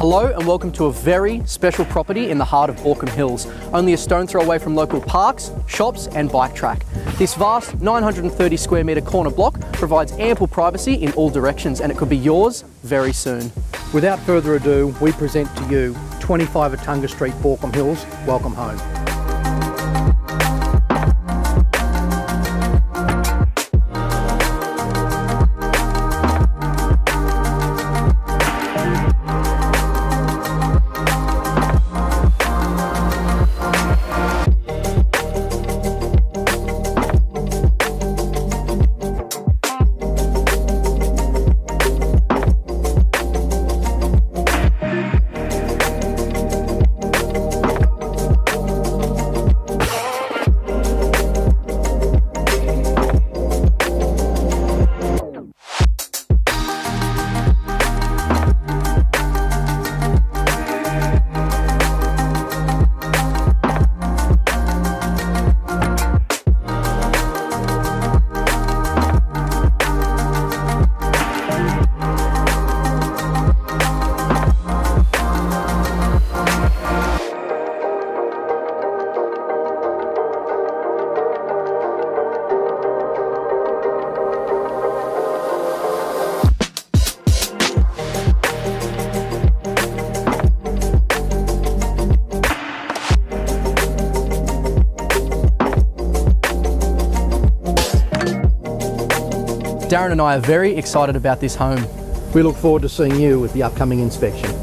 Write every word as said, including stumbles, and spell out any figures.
Hello and welcome to a very special property in the heart of Baulkham Hills, only a stone throw away from local parks, shops and bike track. This vast nine hundred thirty square metre corner block provides ample privacy in all directions, and it could be yours very soon. Without further ado, we present to you twenty-five Attunga Street, Baulkham Hills. Welcome home. Darren and I are very excited about this home. We look forward to seeing you at the upcoming inspection.